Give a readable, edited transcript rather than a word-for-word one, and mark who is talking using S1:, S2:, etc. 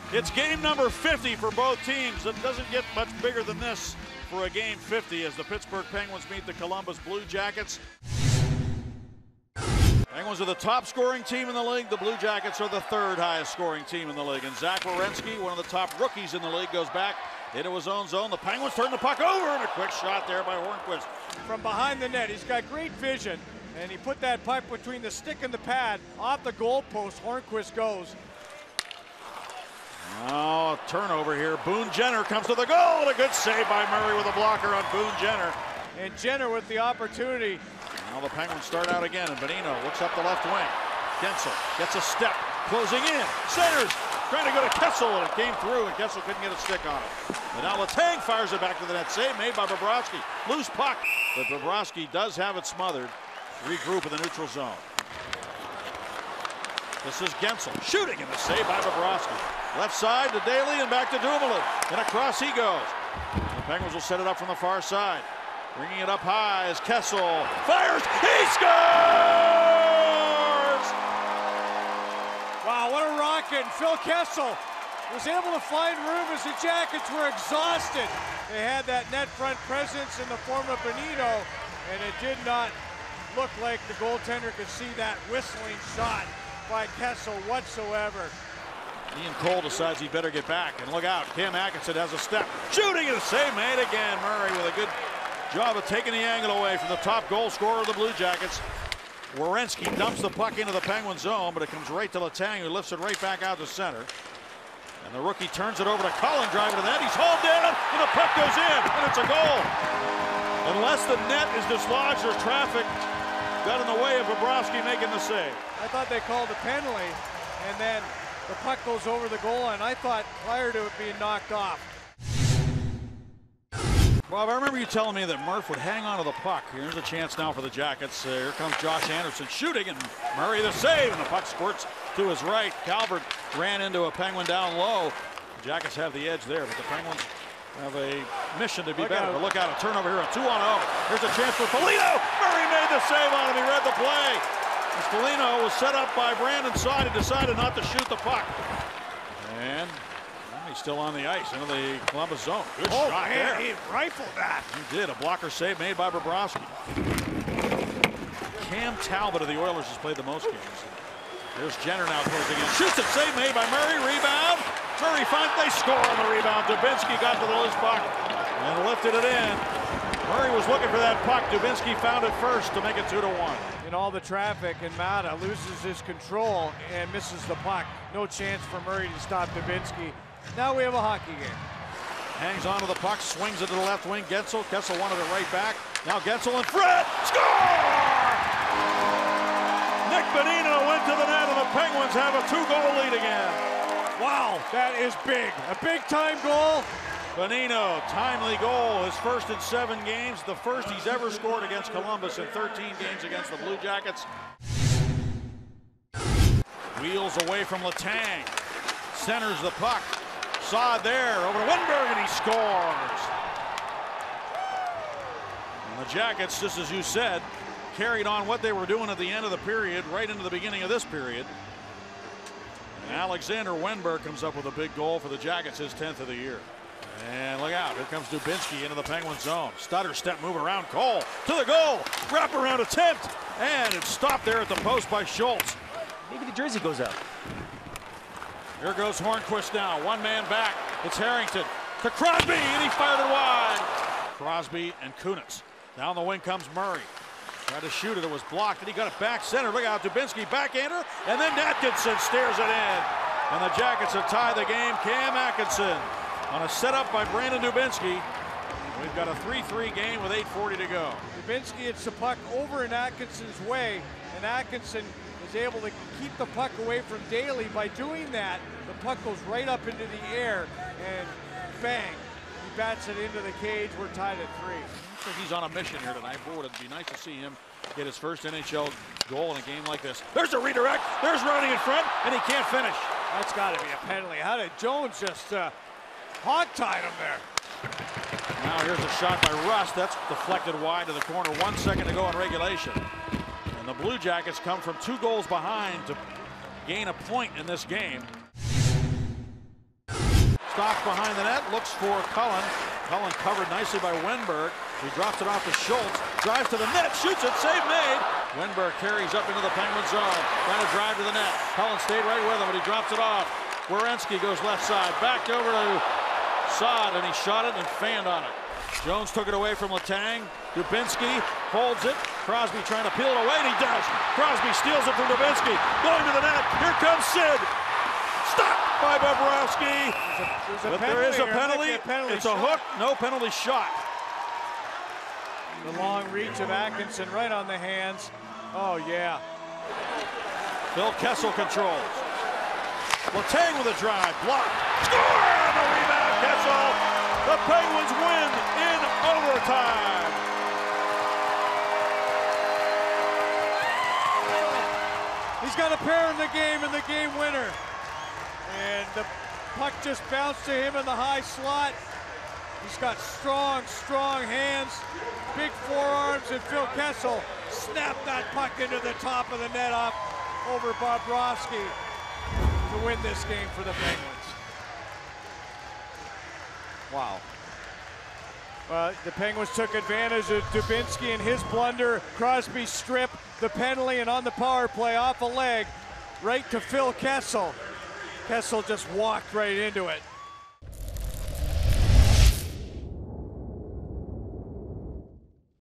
S1: It's game number 50 for both teams. It doesn't get much bigger than this for a game 50 as the Pittsburgh Penguins meet the Columbus Blue Jackets. Penguins are the top scoring team in the league. The Blue Jackets are the third highest scoring team in the league. And Zach Werenski, one of the top rookies in the league, goes back into his own zone. The Penguins turn the puck over, and a quick shot there by Hornqvist.
S2: From behind the net, he's got great vision, and he put that puck between the stick and the pad off the goalpost. Hornqvist goes.
S1: Oh, turnover here. Boone Jenner comes to the goal, and a good save by Murray with a blocker on Boone Jenner.
S2: And Jenner with the opportunity.
S1: Now the Penguins start out again, and Bonino looks up the left wing. Guentzel gets a step, closing in, centers, trying to go to Kessel, and it came through, and Kessel couldn't get a stick on it. And now Letang fires it back to the net. Save made by Bobrovsky. Loose puck, but Bobrovsky does have it smothered. Regroup in the neutral zone. This is Guentzel shooting, and a save by Bobrovsky. Left side to Daly and back to Dumoulin, and across he goes. The Penguins will set it up from the far side. Bringing it up high as Kessel fires. He scores!
S2: Wow, what a rocket. Phil Kessel was able to find room as the Jackets were exhausted. They had that net front presence in the form of Bonino, and it did not look like the goaltender could see that whistling shot by Kessel whatsoever.
S1: Ian Cole decides he better get back, and look out, Cam Atkinson has a step, shooting, and a save made again. Murray with a good job of taking the angle away from the top goal scorer of the Blue Jackets. Werenski dumps the puck into the Penguin zone, but it comes right to Letang, who lifts it right back out to center. And the rookie turns it over to Cullen, driving to the net. He's hauled down, and the puck goes in, and it's a goal. Unless the net is dislodged or traffic got in the way of Bobrovsky making the save.
S2: I thought they called a penalty, and then the puck goes over the goal line. I thought prior to it being knocked off.
S1: Bob, I remember you telling me that Murph would hang on to the puck. Here's a chance now for the Jackets. Here comes Josh Anderson shooting, and Murray the save, and the puck squirts to his right. Calvert ran into a Penguin down low. The Jackets have the edge there, but the Penguins have a mission to be better. But look out, a turnover here, a 2-on-0. Here's a chance for Foligno. Murray made the save on him. He read the play. As Foligno was set up by Brandon Saad, he decided not to shoot the puck. And he's still on the ice into the Columbus zone. Good shot there.
S2: He rifled that.
S1: He did. A blocker save made by Bobrovsky. Cam Talbot of the Oilers has played the most games. There's Jenner now closing in. Shoots it. Save made by Murray. Rebound. Murray finds they score on the rebound. Dubinsky got to the loose puck and lifted it in. Murray was looking for that puck. Dubinsky found it first to make it 2-1.
S2: In all the traffic, and Mata loses his control and misses the puck. No chance for Murray to stop Dubinsky. Now we have a hockey game.
S1: Hangs onto the puck, swings it to the left wing. Kessel wanted it right back. Now Guentzel and Fred score! Nick Bonino went to the net, and the Penguins have a 2-goal lead again.
S2: Wow, that is big. A big-time goal.
S1: Bonino, timely goal, his first in 7 games, the first he's ever scored against Columbus in 13 games against the Blue Jackets. Wheels away from Letang, centers the puck. Saad there, over to Wennberg, and he scores. And the Jackets, just as you said, carried on what they were doing at the end of the period, right into the beginning of this period. And Alexander Wennberg comes up with a big goal for the Jackets, his 10th of the year. And look out, here comes Dubinsky into the Penguin zone. Stutter step move around Cole to the goal. Wraparound attempt, and it's stopped there at the post by Schultz.
S3: Maybe the jersey goes up.
S1: Here goes Hornqvist now, one man back. It's Harrington to Crosby, and he fired it wide. Crosby and Kunitz. Down the wing comes Murray. Tried to shoot it, it was blocked, and he got it back center. Look out, Dubinsky backhander, and then Atkinson steers it in. And the Jackets have tied the game. Cam Atkinson on a setup by Brandon Dubinsky. We've got a 3-3 game with 8:40 to go.
S2: Dubinsky hits the puck over in Atkinson's way, and Atkinson is able to keep the puck away from Daly. By doing that, the puck goes right up into the air, and bang, he bats it into the cage. We're tied at 3.
S1: I think he's on a mission here tonight. Boy, it'd be nice to see him get his first NHL goal in a game like this. There's a redirect, there's Ronnie in front, and he can't finish.
S2: That's got to be a penalty. How did Jones just hog-tied him there?
S1: Now here's a shot by Rust. That's deflected wide to the corner. 1 second to go in regulation. And the Blue Jackets come from 2 goals behind to gain a point in this game. Stops behind the net, looks for Cullen. Cullen covered nicely by Wenberg. He drops it off to Schultz, drives to the net, shoots it, save made. Wenberg carries up into the Penguin zone, trying to drive to the net. Cullen stayed right with him, but he drops it off. Werenski goes left side, back over to Saad, and he shot it and fanned on it. Jones took it away from Letang. Dubinsky holds it. Crosby trying to peel it away, and he does. Crosby steals it from Dubinsky, going to the net. Here comes Sid. Stopped by Bobrovsky. But there is a penalty. It's a hook, no penalty shot.
S2: The long reach of Atkinson right on the hands. Oh, yeah.
S1: Phil Kessel controls. Letang with a drive, blocked. Score on the rebound, Kessel. The Penguins win in overtime.
S2: He's got a pair in the game and the game winner. And the puck just bounced to him in the high slot. He's got strong, strong hands, big forearms, and Phil Kessel snapped that puck into the top of the net off over Bobrovsky to win this game for the Penguins. Wow. The Penguins took advantage of Dubinsky and his blunder. Crosby strip, the penalty, and on the power play off a leg, right to Phil Kessel. Kessel just walked right into it.